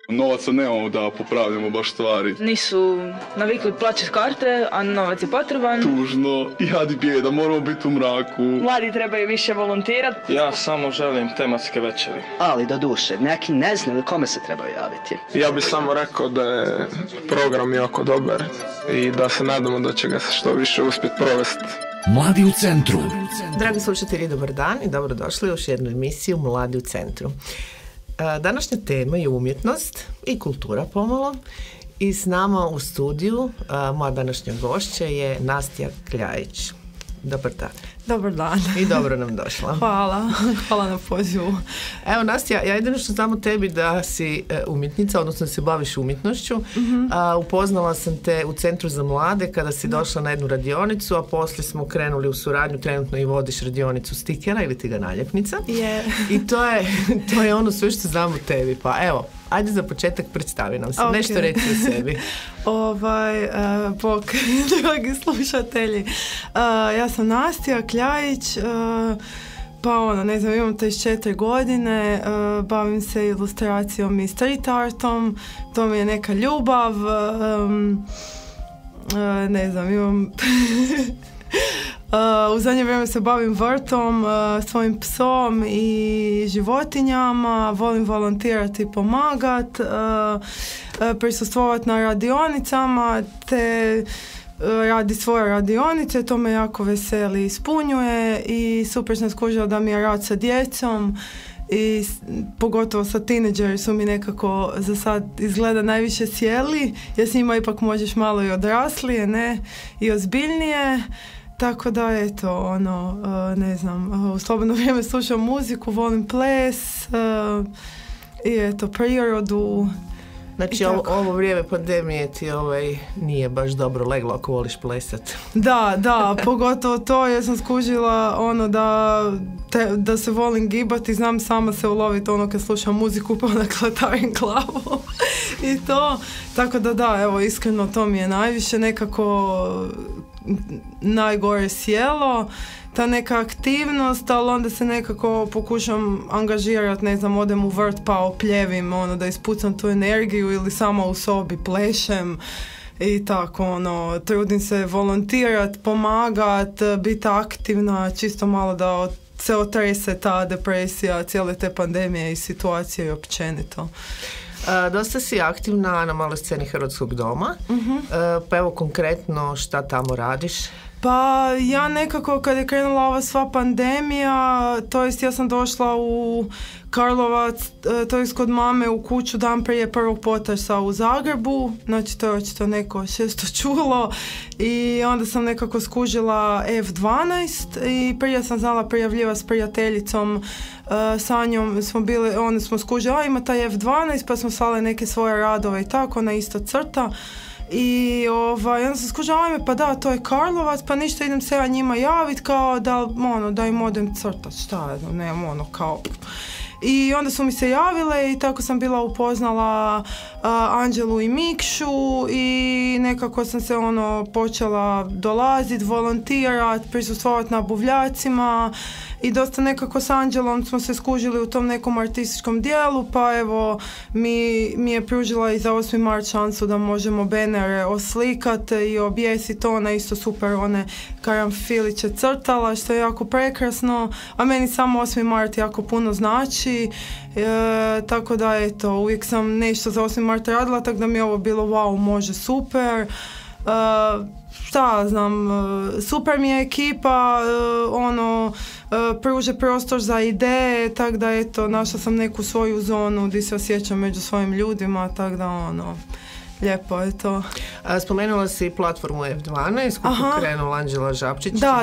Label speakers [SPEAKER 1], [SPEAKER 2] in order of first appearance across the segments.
[SPEAKER 1] Novaca nemamo da popravljamo baš stvari.
[SPEAKER 2] Nisu navikli plaćati karte, a novac je potreban.
[SPEAKER 1] Tužno, jad i bijeda, moramo biti u mraku.
[SPEAKER 2] Mladi trebaju više volontirati.
[SPEAKER 3] Ja samo želim tematske večeri.
[SPEAKER 4] Ali do duše, neki ne znaju kome se trebaju javiti.
[SPEAKER 3] Ja bih samo rekao da je program jako dobar i da se nadamo da će ga se što više uspjeti provesti.
[SPEAKER 5] Mladi u centru.
[SPEAKER 6] Dragi slušatelji, dobar dan i dobrodošli u još jednu emisiju Mladi u centru. Današnja tema je umjetnost i kultura pomalo i s nama u studiju moja današnja gošća je Nastja Kljajić. Dobar dan.
[SPEAKER 7] Dobar dan.
[SPEAKER 6] I dobro nam došla.
[SPEAKER 7] Hvala na pozivu.
[SPEAKER 6] Evo Nastja, ja jedino što znam o tebi da si umjetnica, odnosno da se baviš umjetnošću. Upoznala sam te u Centru za mlade kada si došla na jednu radionicu, a poslije smo krenuli u suradnju, trenutno i vodiš radionicu stikera ili ti ga naljepnica.
[SPEAKER 7] Yeah.
[SPEAKER 6] I to je ono sve što znam o tebi. Pa evo, ajde za početak predstavi nam se, nešto reći o sebi.
[SPEAKER 7] Bog, dragi slušatelji, ja sam Nastja Kljajić, imam 34 godine, bavim se ilustracijom i street artom, to mi je neka ljubav, imam... U zadnje vrijeme se bavim vrtom, svojim psom i životinjama, volim volontirati i pomagati, prisustvovati na radionicama te radi svoje radionice, to me jako veseli i ispunjuje i super sam skužila da mi je rad sa djecom i pogotovo sa tineđeri su mi nekako za sad izgleda najviše sjeli, jer s njima ipak možeš malo i odraslije, ne, i ozbiljnije. Tako da, u slobodno vrijeme slušam muziku, volim ples i prirodu.
[SPEAKER 6] Znači, ovo vrijeme pandemije ti nije baš dobro leglo ako voliš plesat.
[SPEAKER 7] Da, pogotovo to, jer sam skužila da se volim gibati, znam sama se uloviti kad slušam muziku pa onda klatarim glavom i to. Tako da, iskreno to mi je najviše nekako najgore sjelo, ta neka aktivnost, ali onda se nekako pokušam angažirati, odem u vrt pa opljevim, da ispucam tu energiju ili sama u sobi plešem i tako, trudim se volontirati, pomagati, biti aktivna, čisto malo da se otrese ta depresija cijele te pandemije i situacije i općenito.
[SPEAKER 6] Dosta si aktivna na maloj sceni Hrvatskog doma, pa evo konkretno šta tamo radiš?
[SPEAKER 7] Pa ja nekako kad je krenula ova sva pandemija, to jest ja sam došla u Karlovac, to jest kod mame u kuću dan prije prvog potresa u Zagrebu, znači to je očito neko šesto čulo i onda sam nekako skužila F12 i prije sam znala prijavljivati s prijateljicom Sanjom, onda smo skužili, ima taj F12 pa smo slali neke svoje radove i tako, ona isto crta. I onda sam skužila, ajme pa da, to je Karlovac, pa ništa, idem se ja njima javiti kao da im odem crtati, šta je, nemam kao... I onda su mi se javile i tako sam bila upoznala Anđelu i Mikšu i nekako sam se počela dolaziti, volontirati, prisustvovati na buvljacima i dosta nekako s Anđelom smo se skužili u tom nekom artističkom dijelu, pa evo mi je pružila i za 8. mart šansu da možemo benere oslikati i objesiti, ona isto super one karanfiliće crtala što je jako prekrasno, a meni samo 8. mart jako puno znači. Tako da uvijek sam nešto za 8. marta radila, tako da mi je ovo bilo wow, može, super. Super mi je ekipa, pruže prostor za ideje, tako da našla sam neku svoju zonu gdje se osjećam među svojim ljudima, tako da lijepo je to.
[SPEAKER 6] Spomenula si platformu F12 koju krenula Anđela Žapčić.
[SPEAKER 7] Da.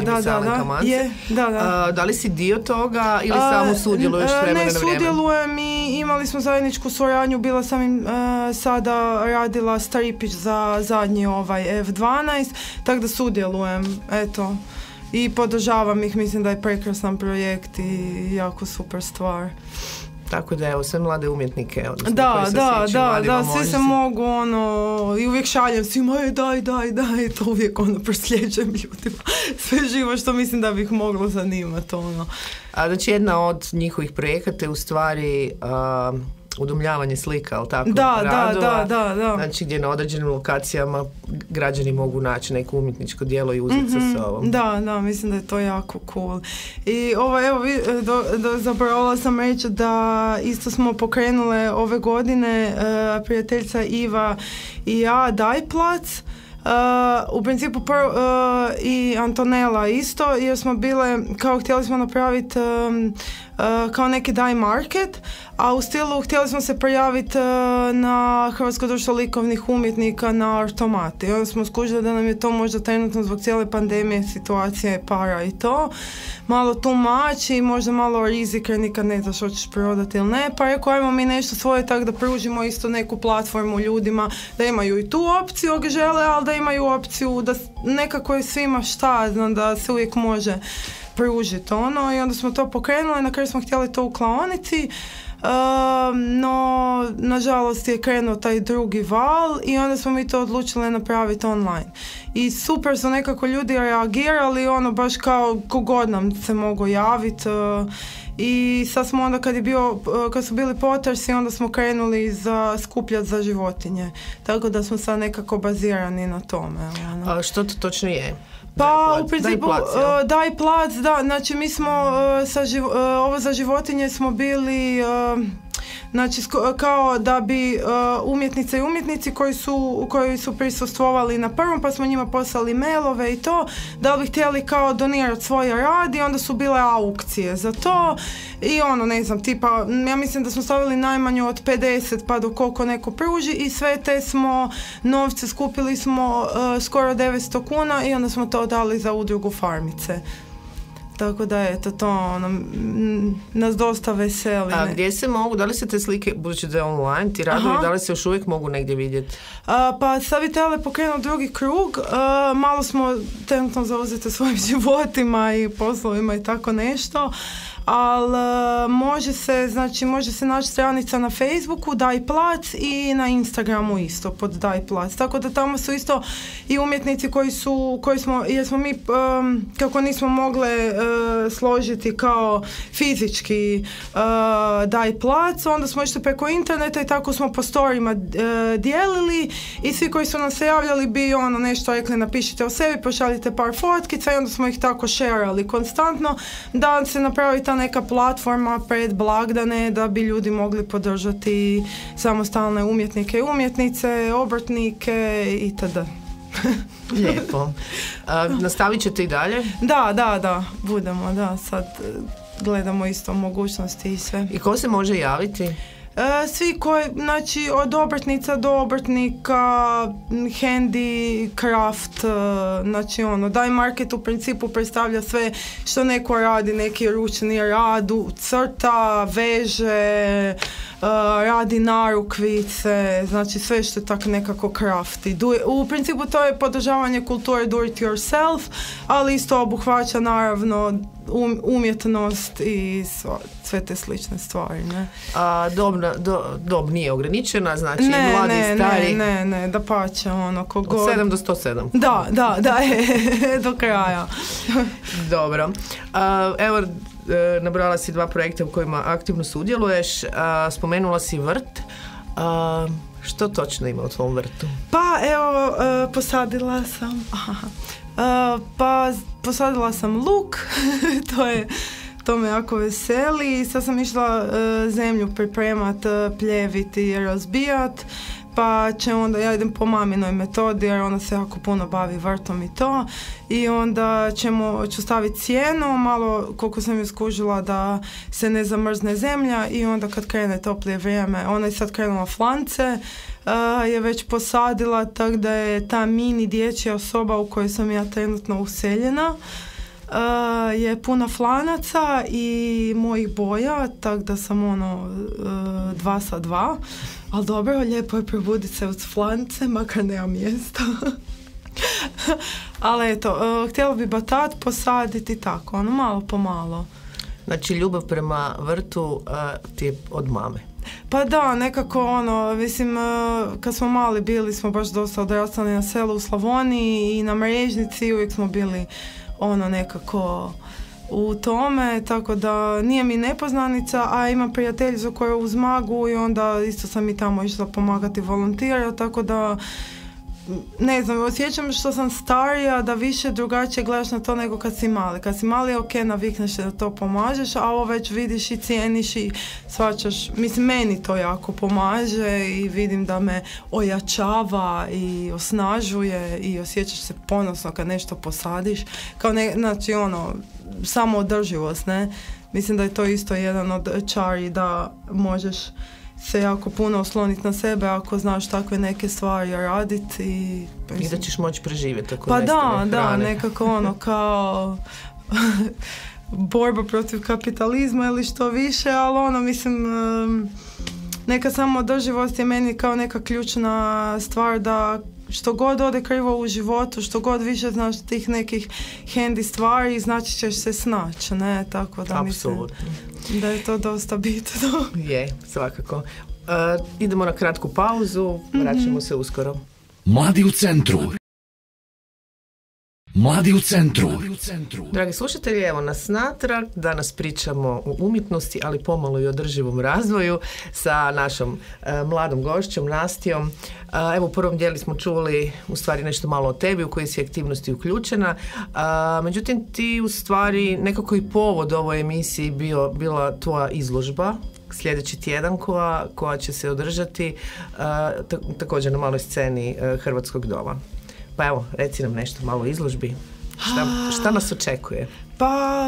[SPEAKER 6] Da li si dio toga ili samo sudjeluješ vremena na vrijeme?
[SPEAKER 7] Ne sudjelujem i imali smo zajedničku suradnju, bila sam im sada radila stripić za zadnji F12, tako da sudjelujem, i podržavam ih, mislim da je prekrasan projekt i jako super stvar.
[SPEAKER 6] Tako da evo, sve mlade umjetnike,
[SPEAKER 7] svi se mogu, i uvijek šaljem svima, daj, i to uvijek prosljeđujem ljudima, sve živo što mislim da bi ih moglo zanimati,
[SPEAKER 6] Znači, jedna od njihovih projekata je u stvari udomljavanje slika, ali tako?
[SPEAKER 7] Da.
[SPEAKER 6] Znači gdje na određenim lokacijama građani mogu naći neko umjetničko djelo i uzeti sa sobom.
[SPEAKER 7] Da, mislim da je to jako cool. I zaboravila sam reći da isto smo pokrenule ove godine prijateljica Iva i ja Dajplac. U principu i Antonella isto, jer smo bile, kao htjeli smo napraviti kao neki daj market, a u stilu htjeli smo se prijaviti na Hrvatsko društvo likovnih umjetnika na Artomat. I onda smo skužili da nam je to možda trenutno zbog cijele pandemije, situacije, para i to malo tu mači i možda malo rizik jer nikad ne znaš hoćeš prodati ili ne, pa rekao ajmo mi nešto svoje tako da pružimo isto neku platformu ljudima da imaju i tu opciju ako žele, ali da imaju opciju da nekako je svima šta, znam da se uvijek može pružiti ono, i onda smo to pokrenuli, na kraju smo htjeli to u klaonici, no nažalost je krenuo taj drugi val i onda smo mi to odlučili napraviti online. I super su nekako ljudi reagirali, ono baš kao kogod nam se mogu javiti. I sad smo onda kad su bili potresi, onda smo krenuli skupljati za životinje. Tako da smo sad nekako bazirani na tome. Ono.
[SPEAKER 6] A što to točno je?
[SPEAKER 7] Pa u principu Daj plac, da, znači mi smo ovo za životinje smo bili znači kao da bi umjetnice i umjetnici koji su prisustvovali na prvom, pa smo njima poslali mailove i to, da li bi htjeli kao donirati svoj rad i onda su bile aukcije za to i ono ne znam, tipa ja mislim da smo stavili najmanje od 50 pa do koliko neko pruži i sve te smo novce skupili smo skoro 900 kuna i onda smo to dali za udrugu Farmice. Tako da eto to nas dosta veseli.
[SPEAKER 6] A gdje se mogu, da li se te slike, budući da je online, ti radovi, da li se još uvijek mogu negdje vidjeti?
[SPEAKER 7] Pa sad bi trebali pokrenuti drugi krug, malo smo trenutno zauzeti svojim životima i poslovima i tako nešto, ali može se naći stranica na Facebooku Daj plac i na Instagramu isto pod Daj plac, tako da tamo su isto i umjetnici jer smo mi kako nismo mogle složiti kao fizički Daj plac, onda smo išli preko interneta i tako smo po storijima dijelili i svi koji su nam se javljali bi ono nešto rekli, napišite o sebi, pošaljite par fotkica i onda smo ih tako šerali konstantno da se napravi ta neka platforma pred blagdane da bi ljudi mogli podržati samostalne umjetnike i umjetnice, obrtnike itd.
[SPEAKER 6] Lijepo. Nastavit ćete i dalje?
[SPEAKER 7] Da, budemo, da, sad gledamo isto mogućnosti i sve.
[SPEAKER 6] I ko se može javiti?
[SPEAKER 7] Svi koji, znači od obrtnica do obrtnika, handicraft, znači ono, Daj market u principu predstavlja sve što neko radi, neki ručni rad, crta, veže, radi narukvice, znači sve što je tako nekako crafti. U principu to je podržavanje kulture do it yourself, ali isto obuhvaća naravno umjetnost i sve te slične stvari. Ne?
[SPEAKER 6] A dob nije ograničena, znači mladi i stari?
[SPEAKER 7] Ne, da pače ono kogod.
[SPEAKER 6] Od 7 do 107?
[SPEAKER 7] Da, do kraja.
[SPEAKER 6] Dobro. Evo, nabrala si 2 projekta u kojima aktivno sudjeluješ, spomenula si vrt. Što točno ima u tvom vrtu?
[SPEAKER 7] Pa evo, posadila sam luk, to me jako veseli. Sad sam išla zemlju pripremat, pljeviti i razbijat, pa će onda, ja idem po maminoj metodi jer ona se jako puno bavi vrtom i to, i onda ću staviti sjeno, malo koliko sam ju skužila da se ne zamrzne zemlja, i onda kad krene toplije vrijeme, ona je sad krenula flance, je već posadila, tako da je ta mini dječja soba u kojoj sam ja trenutno useljena je puna flanaca i mojih boja, tako da sam 2 sa 2, ali dobro, lijepo je probuditi se uz flance, makar nema mjesta. Ali eto, htjela bi batat, posaditi tako, malo po malo.
[SPEAKER 6] Znači ljubav prema vrtu ti je od mame?
[SPEAKER 7] Pa da, nekako mislim, kad smo mali bili smo baš dosta odrastali na selu u Slavoniji i na Mrežnici, uvijek smo bili nekako u tome, tako da nije mi nepoznanica, a imam prijateljicu koja je uz Magu i onda isto sam i tamo išla pomagati volontirati, tako da ne znam, osjećam što sam starija da više drugačije gledaš na to nego kad si mali. Kad si mali je ok, navikneš se da to pomažeš, a ovo već vidiš i cijeniš i shvaćaš. Mislim, meni to jako pomaže i vidim da me ojačava i osnažuje i osjećaš se ponosno kad nešto posadiš. Kao znači samo održivost, ne? Mislim da je to isto jedan od čari da možeš se jako puno osloniti na sebe ako znaš takve neke stvari raditi
[SPEAKER 6] i da ćeš moći preživjeti ako
[SPEAKER 7] pa
[SPEAKER 6] nestane hrane.
[SPEAKER 7] Nekako kao borba protiv kapitalizma ili što više, ali mislim neka samoodrživost je meni kao neka ključna stvar da što god ode krivo u životu, što god više znaš tih nekih handy stvari, znači ćeš se snaći, ne? Tako da
[SPEAKER 6] apsolutno.
[SPEAKER 7] Mislim da je to dosta bitno.
[SPEAKER 6] Je, svakako. Idemo na kratku pauzu, vraćamo se uskoro.
[SPEAKER 5] Mladi u centru. Mladi u centru.
[SPEAKER 6] Dragi slušatelji, evo nas natrag. Danas pričamo o umjetnosti, ali pomalo i o održivom razvoju sa našom mladom gošćom Nastijom. Evo u prvom dijelu smo čuli u stvari nešto malo o tebi, u koje si aktivnosti uključena. Međutim, ti u stvari nekako i povod ovoj emisiji bila tvoja izložba sljedeći tjedan koja će se održati također na maloj sceni Hrvatskog doma. Pa evo, reci nam nešto malo o izložbi. Šta nas očekuje?
[SPEAKER 7] Pa,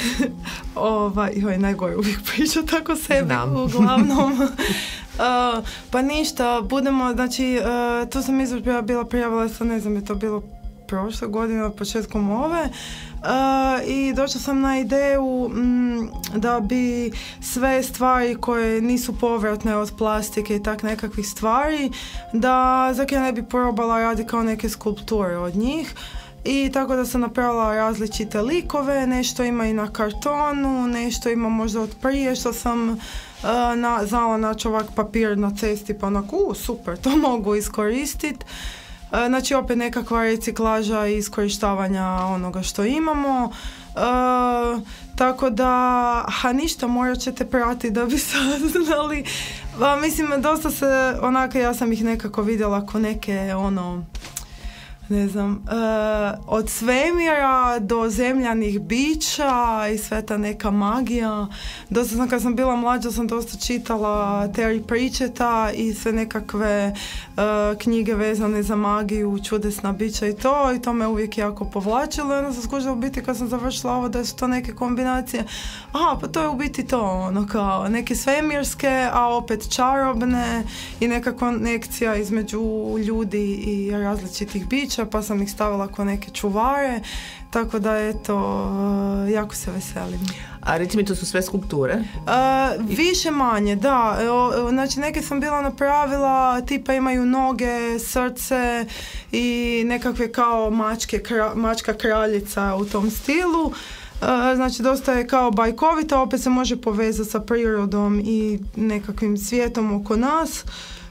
[SPEAKER 7] najgore uvijek priča tako sebi, uglavnom. Pa ništa, budemo, znači, tu sam izložba bila prijavila se, ne znam, je to bilo prošle godine, početkom ove. I došla sam na ideju da bi sve stvari koje nisu povratne od plastike i tak nekakvih stvari, da zak ja ne bi probala raditi kao neke skulpture od njih. I tako da sam napravila različite likove, nešto ima i na kartonu, nešto ima možda od prije što sam znala naći ovak papir na cesti pa onako, super, to mogu iskoristiti. Znači opet nekakva reciklaža i iskorištavanja onoga što imamo. Tako da, ništa, morat ćete pratiti da bi saznali. Mislim, dosta se, onako ja sam ih nekako vidjela ko neke, ne znam, od svemira do zemljanih bića i sve ta neka magija. Dosta sam, kad sam bila mlađa, sam dosta čitala Terry Pratchetta i sve nekakve knjige vezane za magiju, čudesna bića i to me uvijek jako povlačilo. I onda sam skužila u biti kad sam završila ovo da su to neke kombinacije. Pa to je u biti to, kao neke svemirske, a opet čarobne i neka konekcija između ljudi i različitih bića, pa sam ih stavila kao neke čuvare, tako da eto, jako se veselim.
[SPEAKER 6] A reci mi, to su sve skulpture?
[SPEAKER 7] Više manje, da. Znači neke sam bila napravila, tipa imaju noge, srce i nekakve kao mačka kraljica u tom stilu. Znači dosta je kao bajkovita, opet se može povezati sa prirodom i nekakvim svijetom oko nas.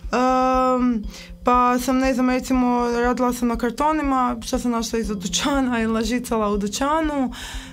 [SPEAKER 7] Pa sam, ne znam, recimo radila sam na kartonima, što sam našla iz dućana i lažicala u dućanu.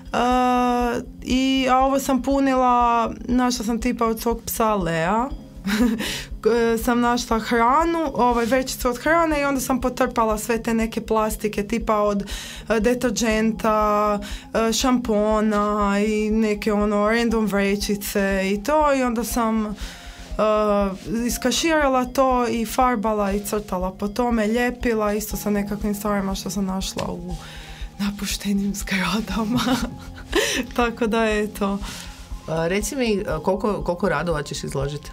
[SPEAKER 7] A ovo sam punila, našla sam tipa od svog psa Lea. Sam našla hranu, vrećicu od hrane i onda sam potrpala sve te neke plastike tipa od deterđenta, šampona i neke random vrećice i to, i onda sam iskaširala to i farbala i crtala po tome, ljepila isto sa nekakvim stvarima što sam našla u napuštenim zgradama. Tako da je to.
[SPEAKER 6] Reci mi, koliko radova ćeš izložiti?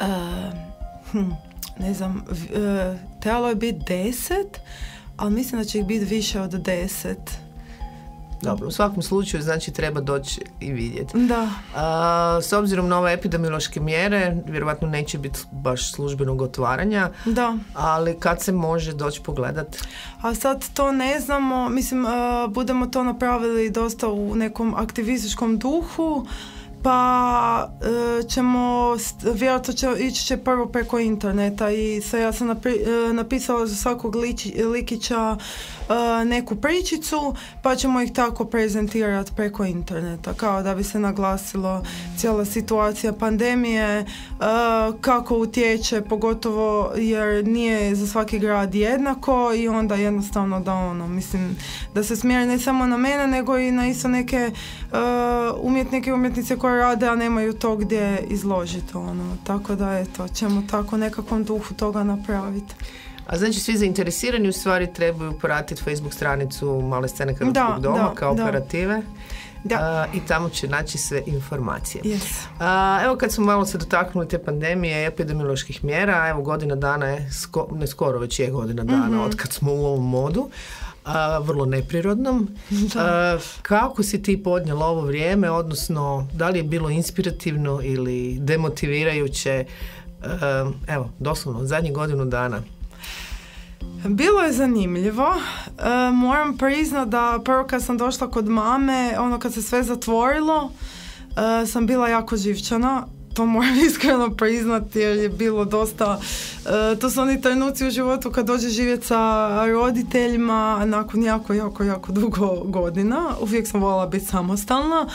[SPEAKER 7] Ne znam, trebalo je biti 10, ali mislim da će ih biti više od 10.
[SPEAKER 6] Dobro, u svakom slučaju znači treba doći i vidjeti.
[SPEAKER 7] Da.
[SPEAKER 6] S obzirom na ove epidemiološke mjere, vjerovatno neće biti baš službenog otvaranja.
[SPEAKER 7] Da.
[SPEAKER 6] Ali kad se može doći pogledati?
[SPEAKER 7] A sad to ne znamo, mislim, budemo to napravili dosta u nekom aktivističkom duhu, pa vjerojatno ići će prvo preko interneta i ja sam napisala za svakog likića neku pričicu, pa ćemo ih tako prezentirati preko interneta, kao da bi se naglasilo cijela situacija pandemije, kako utječe, pogotovo jer nije za svaki grad jednako i onda jednostavno mislim da se smjeri ne samo na mene, nego i na isto neke umjetnike i umjetnice koje rade, a nemaju to gdje izložiti. Tako da ćemo tako nekakvom duhu toga napraviti.
[SPEAKER 6] A znači svi zainteresirani u stvari trebaju pratiti Facebook stranicu Male scene Hrvatskog doma kao operative. I tamo će naći sve informacije.
[SPEAKER 7] Yes.
[SPEAKER 6] Evo kad smo malo se dotaknuli te pandemije i epidemioloških mjera, evo godina dana je, već je godina dana od kad smo u ovom modu, vrlo neprirodnom. Kako si ti podnijela ovo vrijeme, odnosno da li je bilo inspirativno ili demotivirajuće, evo, doslovno zadnjih godinu dana?
[SPEAKER 7] Bilo je zanimljivo. Moram priznati da prvo kad sam došla kod mame, kad se sve zatvorilo, sam bila jako živčana. To moram iskreno priznati jer je bilo dosta... to su oni trenuci u životu kad dođe živjeti sa roditeljima nakon jako dugo godina. Uvijek sam voljela biti samostalna.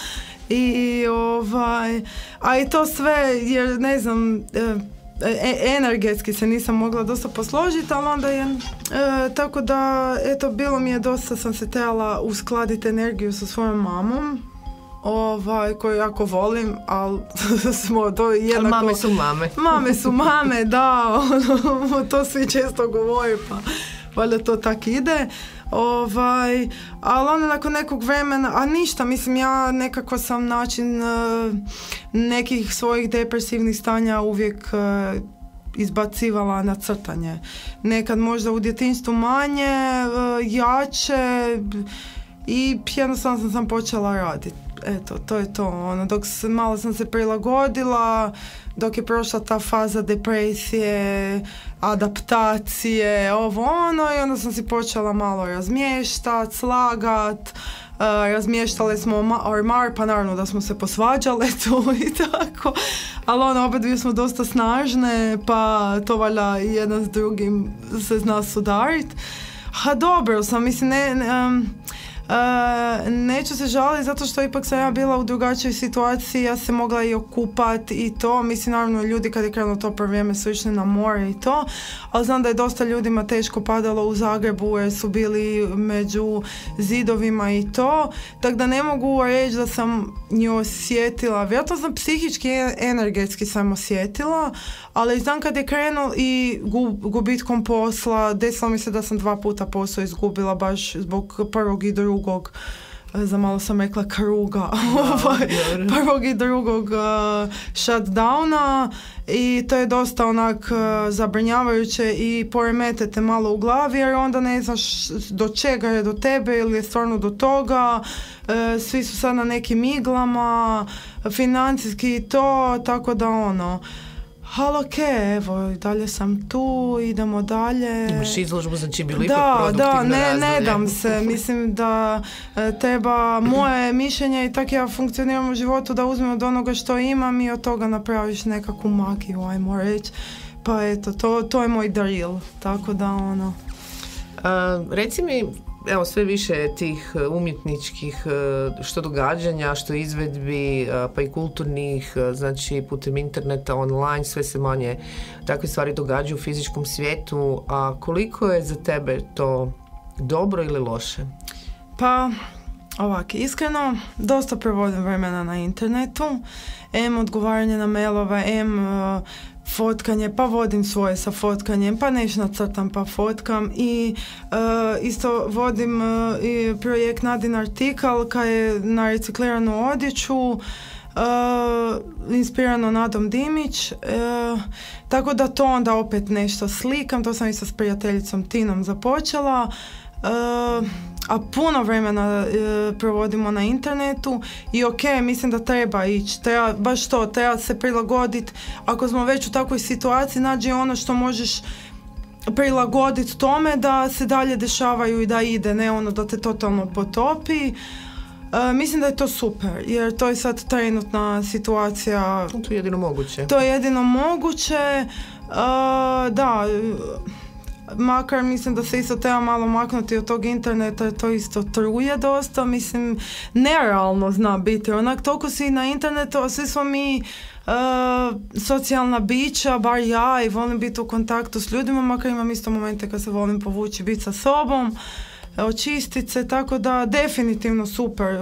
[SPEAKER 7] A i to sve jer ne znam... energetski se nisam mogla dosta posložiti, ali onda je tako da, bilo mi je dosta, sam se trebala uskladiti energiju sa svojom mamom, koju jako volim, ali smo to jednako...
[SPEAKER 6] Ali mame su mame.
[SPEAKER 7] Mame su mame, da, to svi često govori, pa valjda to tak ide. Ali nakon nekog vremena, a ništa, mislim ja nekako sam način nekih svojih depresivnih stanja uvijek izbacivala na crtanje. Nekad možda u djetinjstvu manje, jače i jednostavno sam počela raditi. To je to. Dok malo sam se prilagodila, dok je prošla ta faza depresije, adaptacije, i onda sam si počela malo razmještati, slagat, razmještale smo ormar, pa naravno da smo se posvađale tu i tako, ali oba dvije smo dosta snažne, pa to valjda jedan s drugim se zna sudariti. Dobro sam, mislim, neću se žaliti zato što ipak sam ja bila u drugačijoj situaciji, ja se mogla i okupati i to, mislim naravno ljudi kad je krenulo to prvo vrijeme su išli na more i to, ali znam da je dosta ljudima teško padalo u Zagrebu jer su bili među zidovima i to, tako da ne mogu reći da sam nju osjetila, vjerojatno sam psihički i energetski sam osjetila, ali znam kad je krenuo i gubitkom posla, desilo mi se da sam 2 puta posao izgubila baš zbog prvog i drugog, za malo sam rekla kruga, prvog i drugog shutdowna i to je dosta onak zabrinjavajuće i poremetete malo u glavi jer onda ne znaš do čega je do tebe ili je stvarno do toga, svi su sad na nekim iglama, financijski i to, tako da ali okej, evo, dalje sam tu, idemo dalje.
[SPEAKER 6] Imaš izložbu, znači bilo ipak produktivno razdoblje.
[SPEAKER 7] Ne dam se, mislim da treba moje mišljenje i tako ja funkcioniram u životu da uzmem od onoga što imam i od toga napraviš nekakvu magiju, ajmo reći. Pa eto, to je moj daril, tako da
[SPEAKER 6] Reci mi, evo sve više tih umjetničkih što događanja, što izvedbi, pa i kulturnih, znači putem interneta, online, sve se manje takve stvari događaju u fizičkom svijetu, a koliko je za tebe to dobro ili loše?
[SPEAKER 7] Pa, ovako, iskreno, dosta provodim vremena na internetu, odgovaranje na mailove, fotkanje, pa vodim svoje sa fotkanjem, pa nešto nacrtam pa fotkam i isto vodim i projekt Nadin Artikal kad je na recikliranu odjeću, inspirano Nadom Dimić, tako da to onda opet nešto slikam, to sam isto s prijateljicom Tinom započela, a puno vremena provodimo na internetu i mislim da treba ići, treba se prilagoditi, ako smo već u takvoj situaciji, nađi ono što možeš prilagoditi tome da se dalje dešavaju i da ide, ne da te totalno potopi. Mislim da je to super, jer to je sad trenutna situacija.
[SPEAKER 6] To je jedino moguće.
[SPEAKER 7] To je jedino moguće. Da, makar mislim da se isto treba malo maknuti od tog interneta, jer to isto truje dosta. Mislim, nerealno zna biti. Onak, toliko si na internetu, a svi smo mi socijalna bića, bar ja, i volim biti u kontaktu s ljudima, makar imam isto momente kad se volim povući, biti sa sobom, očistiti se, tako da definitivno super.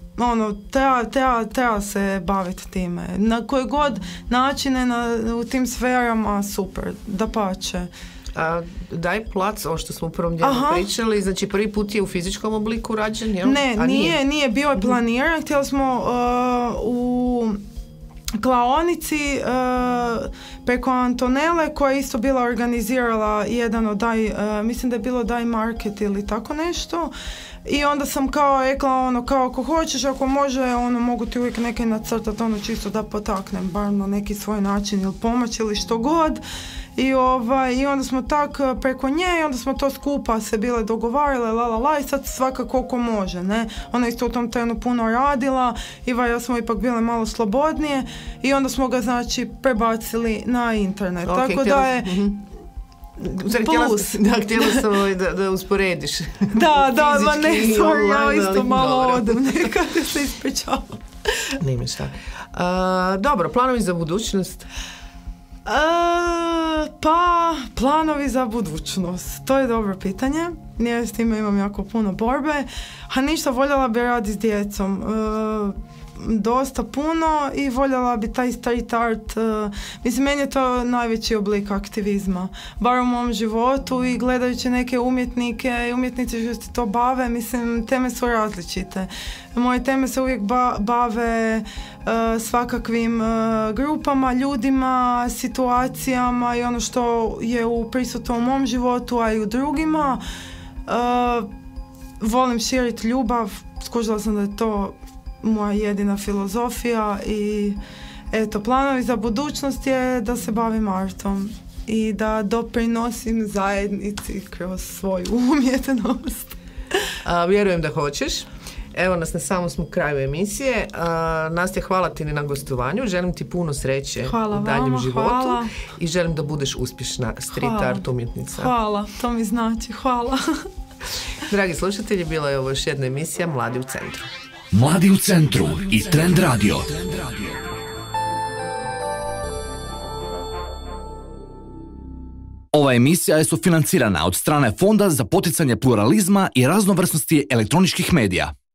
[SPEAKER 7] Treba se baviti time. Na koje god načine u tim sferama, super, dapače.
[SPEAKER 6] Daj plac, ovo što smo u prvom dijelu pričali, znači prvi put je u fizičkom obliku rađen, jel?
[SPEAKER 7] Ne, nije bio je planiran, htjeli smo u klaonici preko Antonele, koja je isto bila organizirala jedan od mislim da je bilo Daj Market ili tako nešto, i onda sam kao rekla, kao ako hoćeš, ako može, mogu ti uvijek neke nacrtati, čisto da potaknem, bar na neki svoj način ili pomoć ili što god. I onda smo tak preko nje, i onda smo to skupa se bile dogovarale, i sad svaka koliko može, ne. Ona isto u tom trenu puno radila, ja smo ipak bile malo slobodnije, i onda smo ga, znači, prebacili na internet. Tako da je plus.
[SPEAKER 6] Htjela sam da usporediš.
[SPEAKER 7] Da, ja isto malo odem, nekad se ispričavam.
[SPEAKER 6] Nime šta. Dobro, planovi za budućnost?
[SPEAKER 7] Pa, planovi za budućnost. To je dobro pitanje. Ja s time imam jako puno borbe. A ništa, voljela bi raditi s djecom. Dosta puno, i voljela bi taj street art. Mislim, meni je to najveći oblik aktivizma. Bar u mom životu, i gledajući neke umjetnike i umjetnice što se to bave, mislim, teme su različite. Moje teme se uvijek bave svakakvim grupama, ljudima, situacijama i ono što je prisutno u mom životu, a i u drugima. Volim širiti ljubav, skužila sam da je to moja jedina filozofija, i eto, planovi za budućnost je da se bavim artom i da doprinosim zajednici kroz svoju umjetnost.
[SPEAKER 6] Vjerujem da hoćeš. Evo nas, na samom smo kraju emisije. Nastja, hvala ti na gostovanju. Želim ti puno sreće u daljem životu i želim da budeš uspješna street art umjetnica.
[SPEAKER 7] Hvala, to mi znači. Hvala.
[SPEAKER 6] Dragi slušatelji, bila je ovo još jedna emisija Mladi u centru.
[SPEAKER 5] Mladi u centru i Trend Radio. Ova emisija je sufinancirana od strane Fonda za poticanje pluralizma i raznovrsnosti elektroničkih medija.